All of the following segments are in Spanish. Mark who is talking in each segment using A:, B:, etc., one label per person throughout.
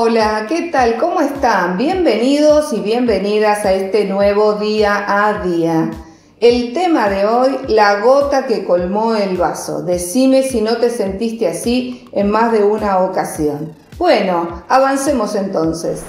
A: Hola, ¿qué tal? ¿Cómo están? Bienvenidos y bienvenidas a este nuevo día a día. El tema de hoy, la gota que colmó el vaso. Decime si no te sentiste así en más de una ocasión. Bueno, avancemos entonces.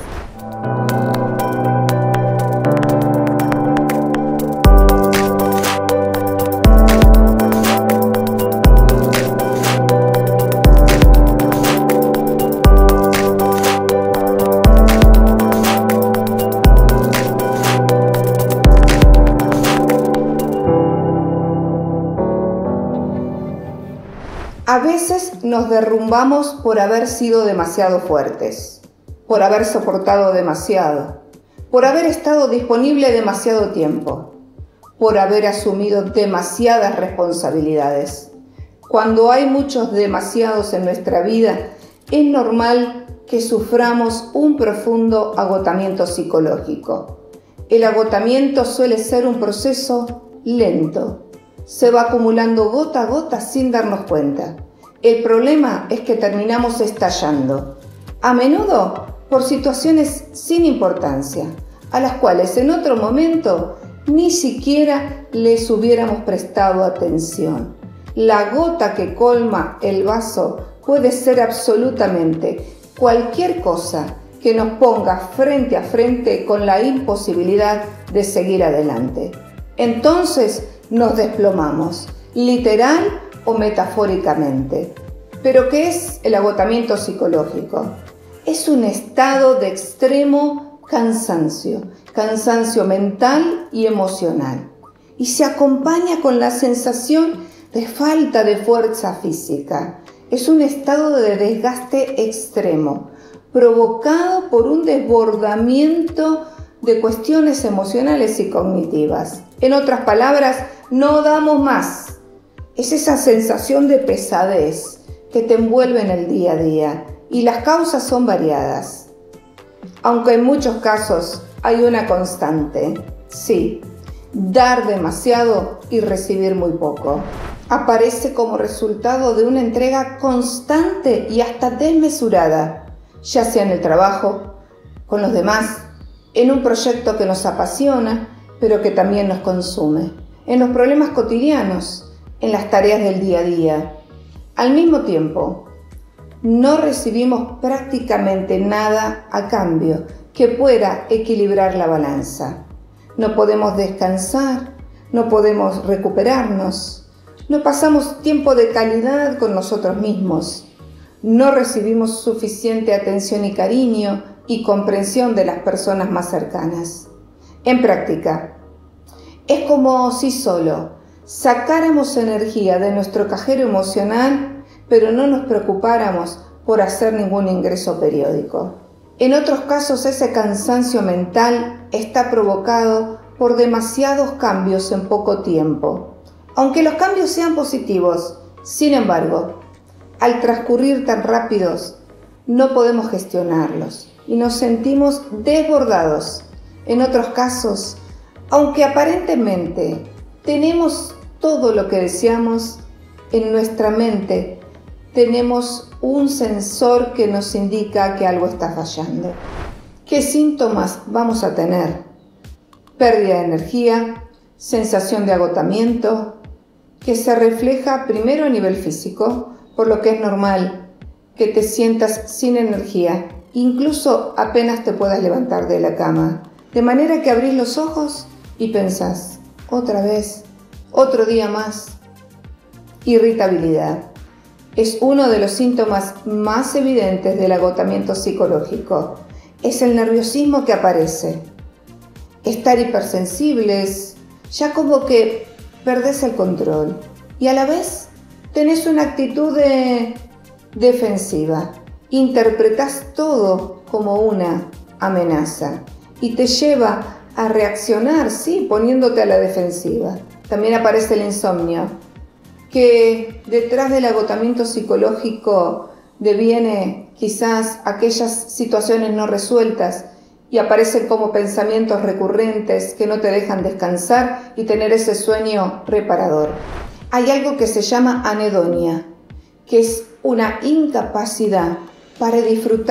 A: A veces nos derrumbamos por haber sido demasiado fuertes, por haber soportado demasiado, por haber estado disponible demasiado tiempo, por haber asumido demasiadas responsabilidades. Cuando hay muchos demasiados en nuestra vida, es normal que suframos un profundo agotamiento psicológico. El agotamiento suele ser un proceso lento. Se va acumulando gota a gota sin darnos cuenta. El problema es que terminamos estallando, a menudo por situaciones sin importancia, a las cuales en otro momento ni siquiera les hubiéramos prestado atención. La gota que colma el vaso puede ser absolutamente cualquier cosa que nos ponga frente a frente con la imposibilidad de seguir adelante. Entonces nos desplomamos, literal o metafóricamente. ¿Pero qué es el agotamiento psicológico? Es un estado de extremo cansancio mental y emocional, y se acompaña con la sensación de falta de fuerza física. Es un estado de desgaste extremo, provocado por un desbordamiento de cuestiones emocionales y cognitivas. En otras palabras, no damos más. Es esa sensación de pesadez que te envuelve en el día a día, y las causas son variadas. Aunque en muchos casos hay una constante, sí, dar demasiado y recibir muy poco. Aparece como resultado de una entrega constante y hasta desmesurada, ya sea en el trabajo, con los demás, en un proyecto que nos apasiona, pero que también nos consume, en los problemas cotidianos, en las tareas del día a día. Al mismo tiempo, no recibimos prácticamente nada a cambio que pueda equilibrar la balanza. No podemos descansar, no podemos recuperarnos, no pasamos tiempo de calidad con nosotros mismos, no recibimos suficiente atención y cariño y comprensión de las personas más cercanas. En práctica, es como si solo sacáramos energía de nuestro cajero emocional, pero no nos preocupáramos por hacer ningún ingreso periódico. En otros casos, ese cansancio mental está provocado por demasiados cambios en poco tiempo. Aunque los cambios sean positivos, sin embargo, al transcurrir tan rápidos, no podemos gestionarlos y nos sentimos desbordados. En otros casos, aunque aparentemente tenemos todo lo que deseamos, en nuestra mente tenemos un sensor que nos indica que algo está fallando. ¿Qué síntomas vamos a tener? Pérdida de energía, sensación de agotamiento, que se refleja primero a nivel físico, por lo que es normal que te sientas sin energía, incluso apenas te puedas levantar de la cama, de manera que abrís los ojos y pensás, otra vez, otro día más. Irritabilidad es uno de los síntomas más evidentes del agotamiento psicológico. Es el nerviosismo que aparece. Estar hipersensibles, ya como que perdés el control y a la vez tenés una actitud defensiva. Interpretás todo como una amenaza y te lleva a reaccionar, sí, poniéndote a la defensiva. También aparece el insomnio, que detrás del agotamiento psicológico deviene quizás aquellas situaciones no resueltas y aparecen como pensamientos recurrentes que no te dejan descansar y tener ese sueño reparador. Hay algo que se llama anedonia, que es una incapacidad para disfrutar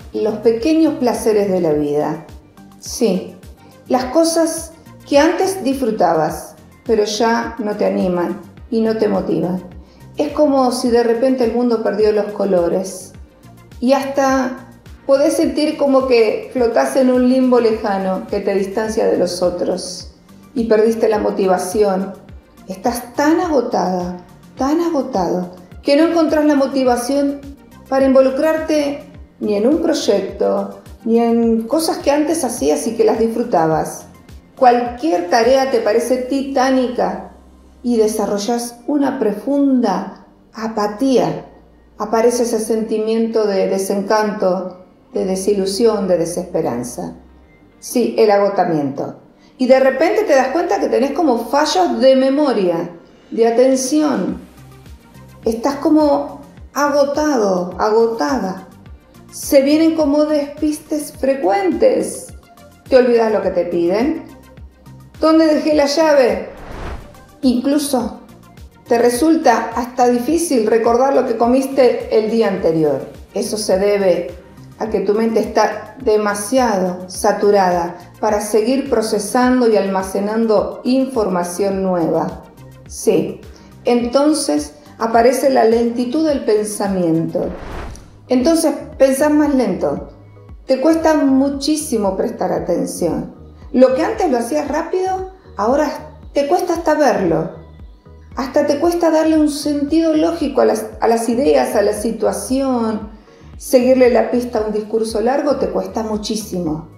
A: los pequeños placeres de la vida. Sí, las cosas que antes disfrutabas, pero ya no te animan y no te motivan. Es como si de repente el mundo perdió los colores y hasta podés sentir como que flotás en un limbo lejano que te distancia de los otros y perdiste la motivación. Estás tan agotada, tan agotado, que no encontrás la motivación para involucrarte ni en un proyecto, ni en cosas que antes hacías y que las disfrutabas. Cualquier tarea te parece titánica y desarrollas una profunda apatía. Aparece ese sentimiento de desencanto, de desilusión, de desesperanza. Sí, el agotamiento. Y de repente te das cuenta que tenés como fallos de memoria, de atención. Estás como agotado, agotada. Se vienen como despistes frecuentes. Te olvidas lo que te piden. ¿Dónde dejé la llave? Incluso te resulta hasta difícil recordar lo que comiste el día anterior. Eso se debe a que tu mente está demasiado saturada para seguir procesando y almacenando información nueva. Sí, entonces aparece la lentitud del pensamiento. Entonces pensás más lento. Te cuesta muchísimo prestar atención. Lo que antes lo hacías rápido, ahora te cuesta hasta verlo. Hasta te cuesta darle un sentido lógico a las ideas, a la situación. Seguirle la pista a un discurso largo te cuesta muchísimo.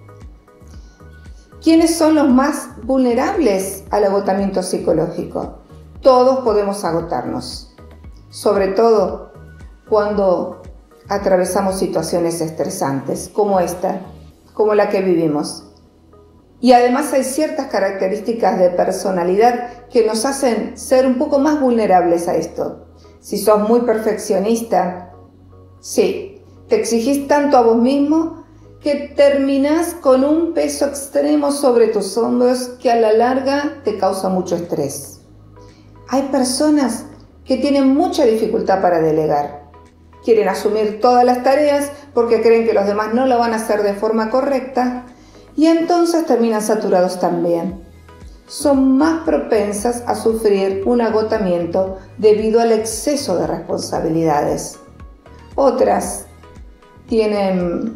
A: ¿Quiénes son los más vulnerables al agotamiento psicológico? Todos podemos agotarnos, sobre todo cuando atravesamos situaciones estresantes como esta, como la que vivimos. Y además hay ciertas características de personalidad que nos hacen ser un poco más vulnerables a esto. Si sos muy perfeccionista, sí, te exigís tanto a vos mismo que terminás con un peso extremo sobre tus hombros que a la larga te causa mucho estrés. Hay personas que tienen mucha dificultad para delegar. Quieren asumir todas las tareas porque creen que los demás no lo van a hacer de forma correcta y entonces terminan saturados también. Son más propensas a sufrir un agotamiento debido al exceso de responsabilidades. Otras tienen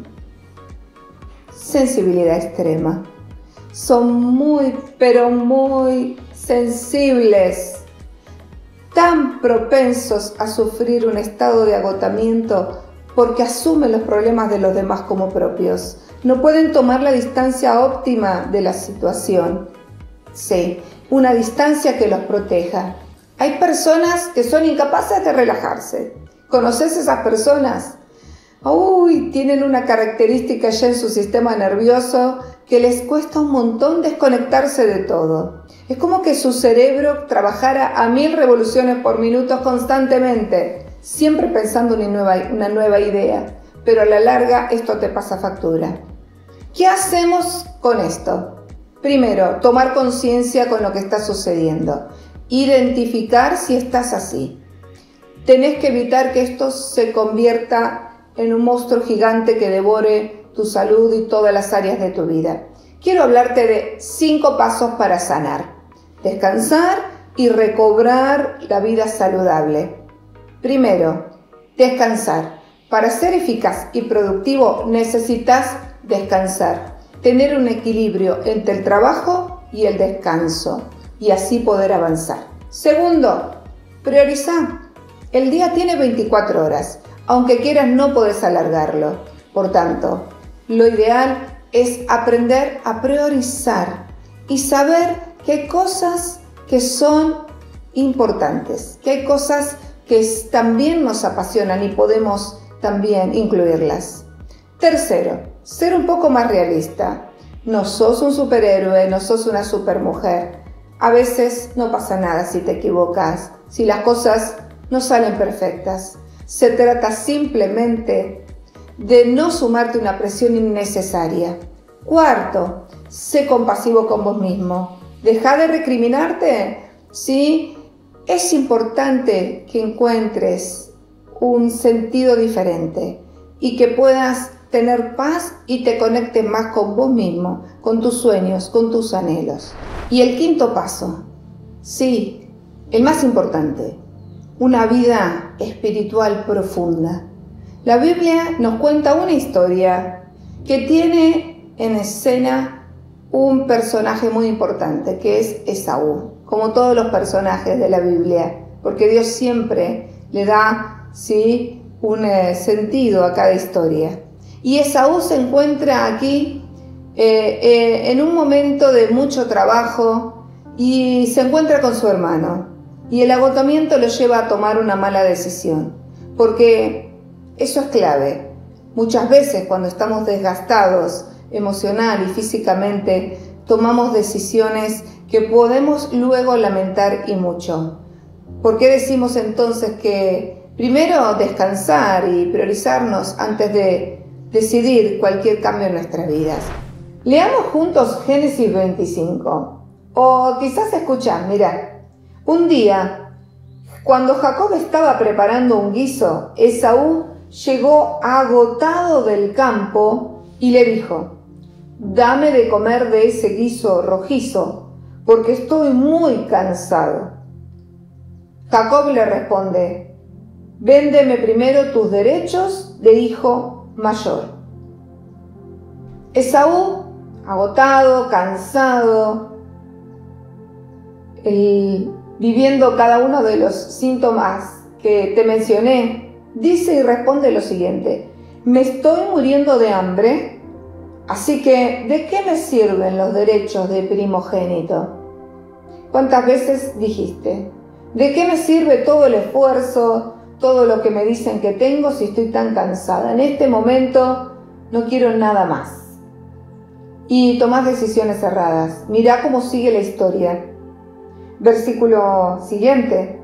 A: sensibilidad extrema. Son muy, pero muy sensibles, tan propensos a sufrir un estado de agotamiento porque asumen los problemas de los demás como propios. No pueden tomar la distancia óptima de la situación. Sí, una distancia que los proteja. Hay personas que son incapaces de relajarse. ¿Conoces esas personas? Tienen una característica ya en su sistema nervioso que les cuesta un montón desconectarse de todo. Es como que su cerebro trabajara a 1000 revoluciones por minuto constantemente, siempre pensando en una nueva idea, pero a la larga esto te pasa factura. ¿Qué hacemos con esto? Primero, tomar conciencia con lo que está sucediendo, identificar si estás así. Tenés que evitar que esto se convierta en un monstruo gigante que devore tu salud y todas las áreas de tu vida. Quiero hablarte de 5 pasos para sanar, descansar y recobrar la vida saludable. Primero, descansar. Para ser eficaz y productivo necesitas descansar, tener un equilibrio entre el trabajo y el descanso y así poder avanzar. Segundo, priorizar. El día tiene 24 horas. Aunque quieras, no podés alargarlo. Por tanto, lo ideal es aprender a priorizar y saber qué hay cosas que son importantes, que hay cosas que también nos apasionan y podemos también incluirlas. Tercero, ser un poco más realista. No sos un superhéroe, no sos una supermujer. A veces no pasa nada si te equivocas, si las cosas no salen perfectas. Se trata simplemente de no sumarte una presión innecesaria. Cuarto, sé compasivo con vos mismo. Deja de recriminarte. Sí, es importante que encuentres un sentido diferente y que puedas tener paz y te conectes más con vos mismo, con tus sueños, con tus anhelos. Y el quinto paso, sí, el más importante, una vida espiritual profunda. La Biblia nos cuenta una historia que tiene en escena un personaje muy importante, que es Esaú, como todos los personajes de la Biblia, porque Dios siempre le da, ¿sí?, un sentido a cada historia. Y Esaú se encuentra aquí en un momento de mucho trabajo y se encuentra con su hermano. Y el agotamiento lo lleva a tomar una mala decisión, porque eso es clave. Muchas veces cuando estamos desgastados emocional y físicamente, tomamos decisiones que podemos luego lamentar y mucho. ¿Por qué decimos entonces que primero descansar y priorizarnos antes de decidir cualquier cambio en nuestras vidas? Leamos juntos Génesis 25. O quizás escuchad, mirad. Un día, cuando Jacob estaba preparando un guiso, Esaú llegó agotado del campo y le dijo: «Dame de comer de ese guiso rojizo, porque estoy muy cansado». Jacob le responde: «Véndeme primero tus derechos de hijo mayor». Esaú, agotado, cansado, viviendo cada uno de los síntomas que te mencioné, dice y responde lo siguiente: «Me estoy muriendo de hambre, así que ¿de qué me sirven los derechos de primogénito?». ¿Cuántas veces dijiste: «¿De qué me sirve todo el esfuerzo, todo lo que me dicen que tengo si estoy tan cansada? En este momento no quiero nada más». Y tomás decisiones erradas. Mirá cómo sigue la historia. Versículo siguiente.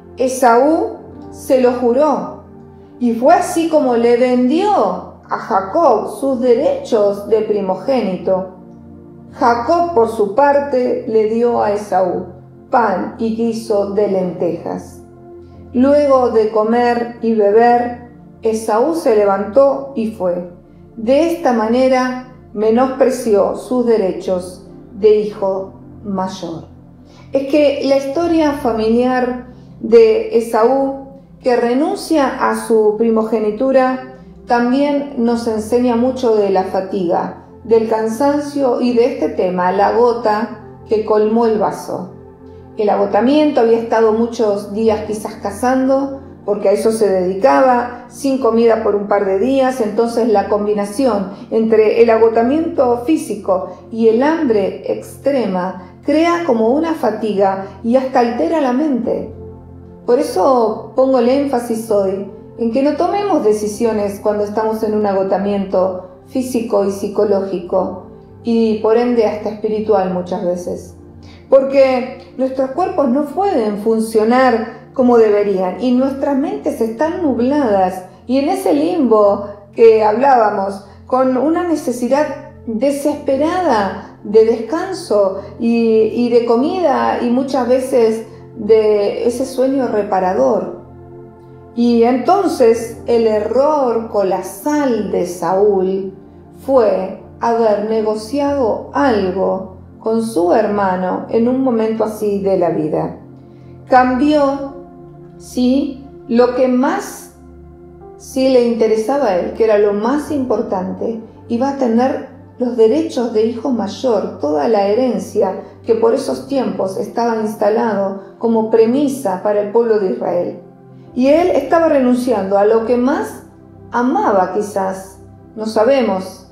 A: Esaú se lo juró, y fue así como le vendió a Jacob sus derechos de primogénito. Jacob, por su parte, le dio a Esaú pan y guiso de lentejas. Luego de comer y beber, Esaú se levantó y fue. De esta manera menospreció sus derechos de hijo mayor. Es que la historia familiar de Esaú, que renuncia a su primogenitura, también nos enseña mucho de la fatiga, del cansancio y de este tema, la gota que colmó el vaso. El agotamiento, había estado muchos días quizás cazando, porque a eso se dedicaba, sin comida por un par de días. Entonces la combinación entre el agotamiento físico y el hambre extrema crea como una fatiga y hasta altera la mente. Por eso pongo el énfasis hoy en que no tomemos decisiones cuando estamos en un agotamiento físico y psicológico, y por ende hasta espiritual muchas veces. Porque nuestros cuerpos no pueden funcionar como deberían y nuestras mentes están nubladas y en ese limbo que hablábamos, con una necesidad desesperada de descanso y de comida y muchas veces de ese sueño reparador. Y entonces el error colosal de Saúl fue haber negociado algo con su hermano en un momento así de la vida. Cambió, sí, lo que más sí le interesaba a él, que era lo más importante. Iba a tener los derechos de hijo mayor, toda la herencia que por esos tiempos estaba instalado como premisa para el pueblo de Israel. Y él estaba renunciando a lo que más amaba quizás, no sabemos.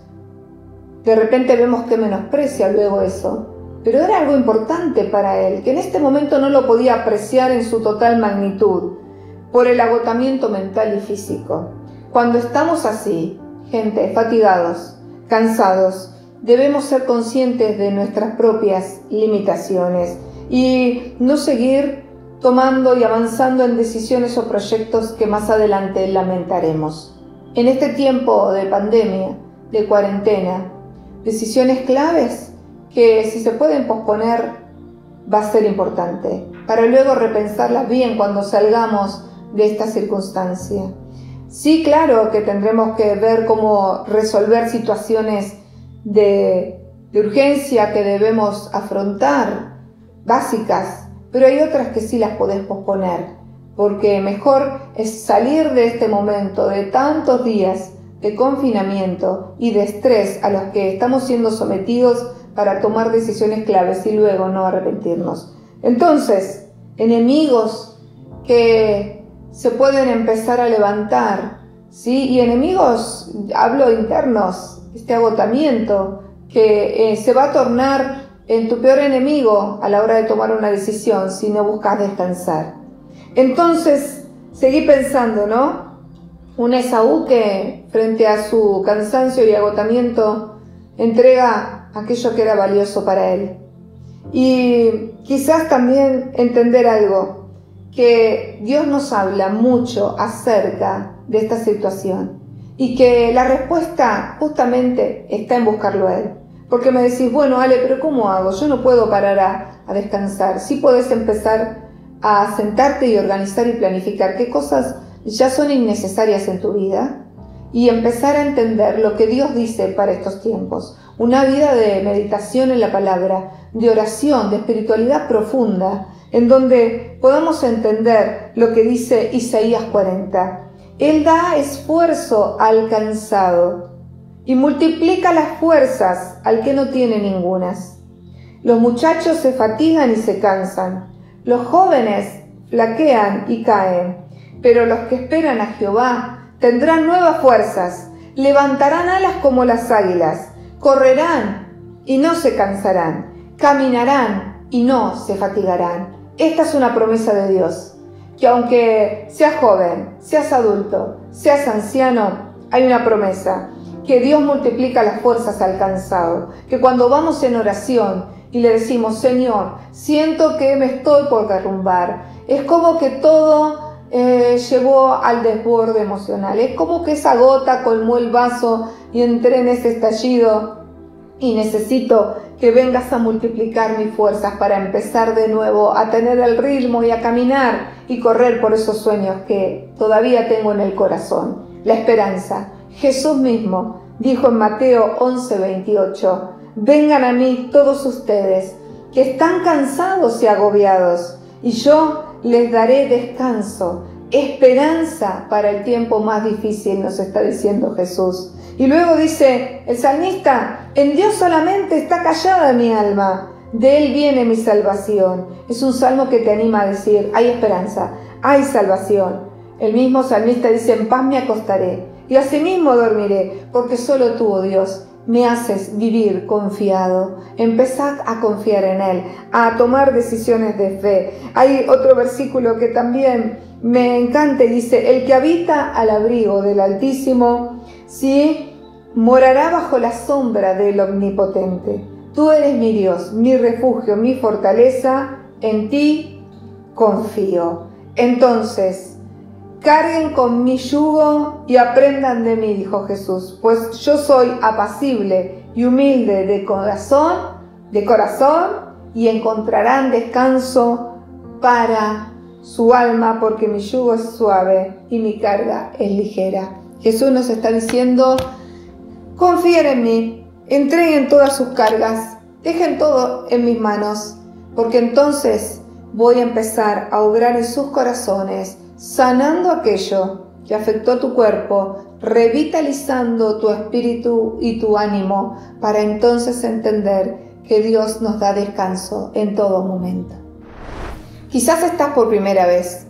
A: De repente vemos que menosprecia luego eso, pero era algo importante para él, que en este momento no lo podía apreciar en su total magnitud, por el agotamiento mental y físico. Cuando estamos así, gente, fatigados, cansados, debemos ser conscientes de nuestras propias limitaciones y no seguir tomando y avanzando en decisiones o proyectos que más adelante lamentaremos. En este tiempo de pandemia, de cuarentena, decisiones claves que si se pueden posponer va a ser importante, para luego repensarlas bien cuando salgamos de esta circunstancia. Sí, claro que tendremos que ver cómo resolver situaciones de urgencia que debemos afrontar, básicas, pero hay otras que sí las podés posponer, porque mejor es salir de este momento de tantos días de confinamiento y de estrés a los que estamos siendo sometidos para tomar decisiones claves y luego no arrepentirnos. Entonces, enemigos que se pueden empezar a levantar, ¿sí? Y enemigos, hablo internos, este agotamiento que se va a tornar en tu peor enemigo a la hora de tomar una decisión si no buscas descansar. Entonces, seguí pensando, ¿no? Un Esaú que frente a su cansancio y agotamiento entrega aquello que era valioso para él. Y quizás también entender algo, que Dios nos habla mucho acerca de esta situación y que la respuesta justamente está en buscarlo a Él. Porque me decís, bueno, Ale, pero ¿cómo hago? Yo no puedo parar a descansar. Sí podés empezar a sentarte y organizar y planificar qué cosas ya son innecesarias en tu vida y empezar a entender lo que Dios dice para estos tiempos. Una vida de meditación en la palabra, de oración, de espiritualidad profunda, en donde podamos entender lo que dice Isaías 40. Él da esfuerzo al cansado y multiplica las fuerzas al que no tiene ningunas. Los muchachos se fatigan y se cansan, los jóvenes flaquean y caen, pero los que esperan a Jehová tendrán nuevas fuerzas, levantarán alas como las águilas, correrán y no se cansarán, caminarán y no se fatigarán. Esta es una promesa de Dios, que aunque seas joven, seas adulto, seas anciano, hay una promesa, que Dios multiplica las fuerzas al cansado, que cuando vamos en oración y le decimos, Señor, siento que me estoy por derrumbar, es como que todo llevó al desborde emocional, es como que esa gota colmó el vaso y entré en ese estallido y necesito que vengas a multiplicar mis fuerzas para empezar de nuevo a tener el ritmo y a caminar y correr por esos sueños que todavía tengo en el corazón. La esperanza. Jesús mismo dijo en Mateo 11:28, vengan a mí todos ustedes que están cansados y agobiados, y yo les daré descanso, esperanza para el tiempo más difícil, nos está diciendo Jesús. Y luego dice el salmista, en Dios solamente está callada mi alma, de Él viene mi salvación. Es un salmo que te anima a decir, hay esperanza, hay salvación. El mismo salmista dice, en paz me acostaré y asimismo dormiré, porque solo tú, oh Dios, me haces vivir confiado. Empezad a confiar en Él, a tomar decisiones de fe. Hay otro versículo que también me encanta y dice, el que habita al abrigo del Altísimo, sí, morará bajo la sombra del Omnipotente. Tú eres mi Dios, mi refugio, mi fortaleza, en ti confío. Entonces, carguen con mi yugo y aprendan de mí, dijo Jesús, pues yo soy apacible y humilde de corazón, y encontrarán descanso para su alma, porque mi yugo es suave y mi carga es ligera. Jesús nos está diciendo, confíen en mí, entreguen todas sus cargas, dejen todo en mis manos, porque entonces voy a empezar a obrar en sus corazones, sanando aquello que afectó tu cuerpo, revitalizando tu espíritu y tu ánimo, para entonces entender que Dios nos da descanso en todo momento. Quizás estás por primera vez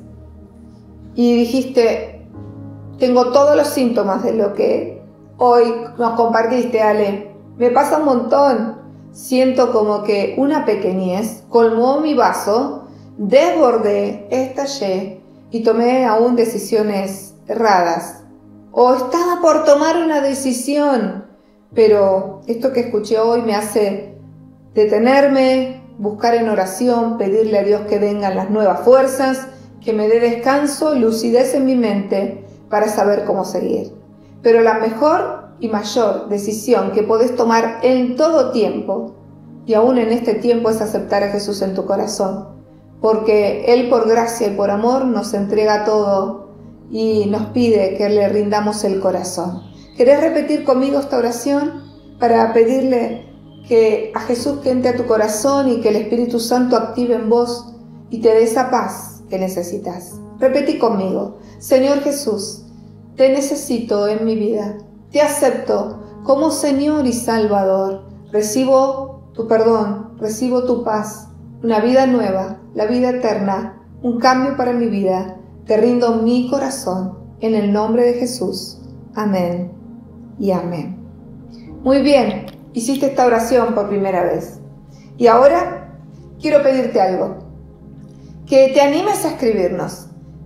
A: y dijiste, tengo todos los síntomas de lo que hoy nos compartiste, Ale. Me pasa un montón. Siento como que una pequeñez colmó mi vaso, desbordé, estallé y tomé aún decisiones erradas. O estaba por tomar una decisión, pero esto que escuché hoy me hace detenerme, buscar en oración, pedirle a Dios que vengan las nuevas fuerzas, que me dé descanso, lucidez en mi mente para saber cómo seguir. Pero la mejor y mayor decisión que podés tomar en todo tiempo, y aún en este tiempo, es aceptar a Jesús en tu corazón, porque Él por gracia y por amor nos entrega todo y nos pide que le rindamos el corazón. ¿Querés repetir conmigo esta oración para pedirle a Jesús que entre a tu corazón y que el Espíritu Santo active en vos y te dé esa paz que necesitas? Repetí conmigo: Señor Jesús, te necesito en mi vida. Te acepto como Señor y Salvador. Recibo tu perdón, recibo tu paz, una vida nueva, la vida eterna, un cambio para mi vida. Te rindo mi corazón en el nombre de Jesús. Amén y amén. Muy bien, hiciste esta oración por primera vez. Y ahora quiero pedirte algo. Que te animes a escribirnos.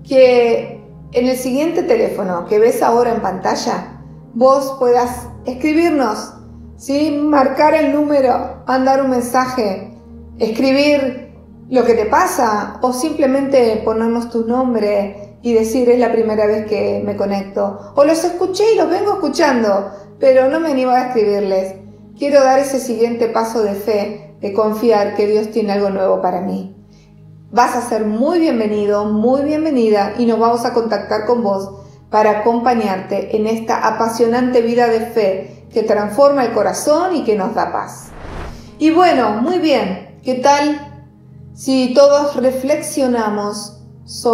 A: Que en el siguiente teléfono que ves ahora en pantalla, vos puedas escribirnos, ¿sí? Marcar el número, mandar un mensaje, escribir lo que te pasa o simplemente ponernos tu nombre y decir: es la primera vez que me conecto, o los escuché y los vengo escuchando, pero no me animo a escribirles. Quiero dar ese siguiente paso de fe, de confiar que Dios tiene algo nuevo para mí. Vas a ser muy bienvenido, muy bienvenida, y nos vamos a contactar con vos para acompañarte en esta apasionante vida de fe que transforma el corazón y que nos da paz. Y bueno, muy bien, ¿qué tal si todos reflexionamos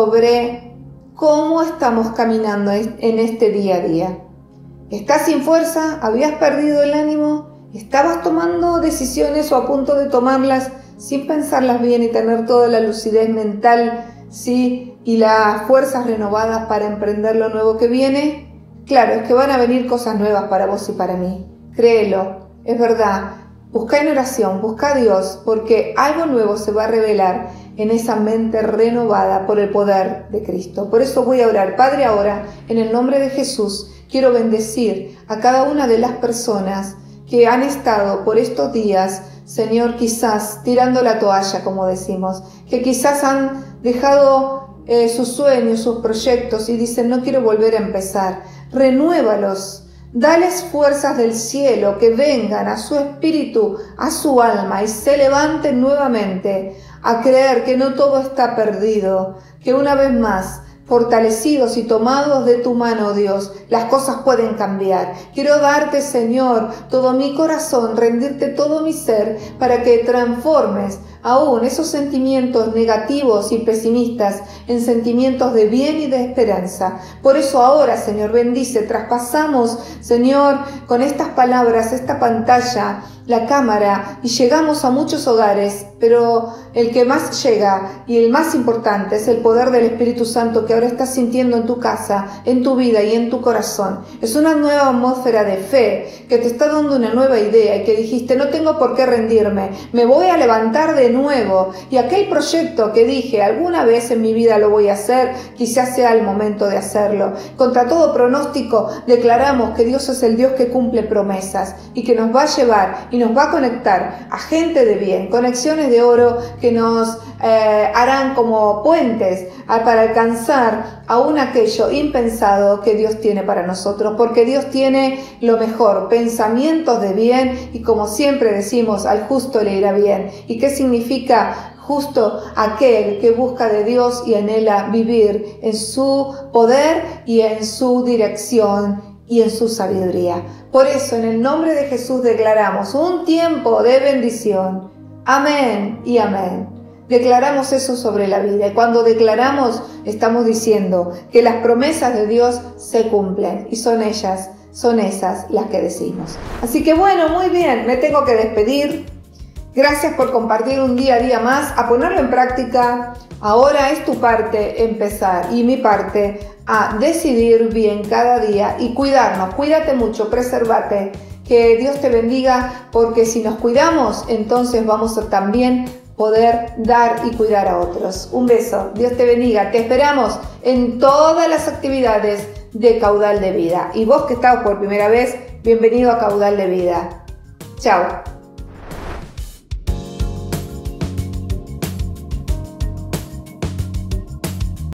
A: sobre cómo estamos caminando en este día a día? ¿Estás sin fuerza? ¿Habías perdido el ánimo? ¿Estabas tomando decisiones o a punto de tomarlas sin pensarlas bien y tener toda la lucidez mental, sí, y las fuerzas renovadas para emprender lo nuevo que viene? Claro, es que van a venir cosas nuevas para vos y para mí. Créelo, es verdad. Busca en oración, busca a Dios, porque algo nuevo se va a revelar en esa mente renovada por el poder de Cristo. Por eso voy a orar. Padre, ahora, en el nombre de Jesús, quiero bendecir a cada una de las personas que han estado por estos días, Señor, quizás tirando la toalla, como decimos, que quizás han dejado sus sueños, sus proyectos y dicen: no quiero volver a empezar. Renuévalos. Dales fuerzas del cielo que vengan a su espíritu, a su alma, y se levanten nuevamente a creer que no todo está perdido, que una vez más, fortalecidos y tomados de tu mano, Dios, las cosas pueden cambiar. Quiero darte, Señor, todo mi corazón, rendirte todo mi ser, para que transformes aún esos sentimientos negativos y pesimistas en sentimientos de bien y de esperanza. Por eso ahora, Señor, bendice, traspasamos, Señor, con estas palabras, esta pantalla, la cámara, y llegamos a muchos hogares, pero el que más llega y el más importante es el poder del Espíritu Santo que ahora estás sintiendo en tu casa, en tu vida y en tu corazón. Es una nueva atmósfera de fe que te está dando una nueva idea y que dijiste: no tengo por qué rendirme, me voy a levantar de nuevo, y aquel proyecto que dije alguna vez en mi vida lo voy a hacer, quizás sea el momento de hacerlo. Contra todo pronóstico declaramos que Dios es el Dios que cumple promesas y que nos va a llevar y nos va a conectar a gente de bien, conexiones de oro que nos harán como puentes para alcanzar aún aquello impensado que Dios tiene para nosotros, porque Dios tiene lo mejor, pensamientos de bien, y como siempre decimos, al justo le irá bien. ¿Y qué significa justo? Aquel que busca de Dios y anhela vivir en su poder y en su dirección y en su sabiduría. Por eso, en el nombre de Jesús declaramos un tiempo de bendición. Amén y amén. Declaramos eso sobre la vida, y cuando declaramos estamos diciendo que las promesas de Dios se cumplen, y son esas las que decimos. Así que bueno, muy bien, me tengo que despedir. Gracias por compartir un día a día más, a ponerlo en práctica. Ahora es tu parte empezar y mi parte a decidir bien cada día y cuidarnos. Cuídate mucho, presérvate. Que Dios te bendiga, porque si nos cuidamos, entonces vamos a también poder dar y cuidar a otros. Un beso, Dios te bendiga. Te esperamos en todas las actividades de Caudal de Vida. Y vos que estás por primera vez, bienvenido a Caudal de Vida. Chao.